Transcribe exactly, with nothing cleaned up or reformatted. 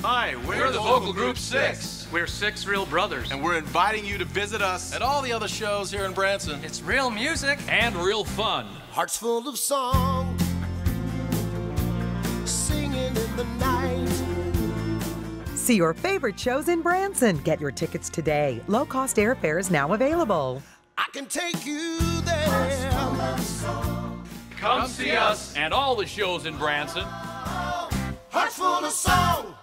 Hi, we're, We're the vocal group Six. We're Six Real Brothers. And we're inviting you to visit us At all the other shows here in Branson. It's real music. And real fun. Hearts full of song, singing in the night. See your favorite shows in Branson. Get your tickets today. Low-cost airfare is now available. I can take you there. Come see us and all the shows in Branson. Hearts full of song.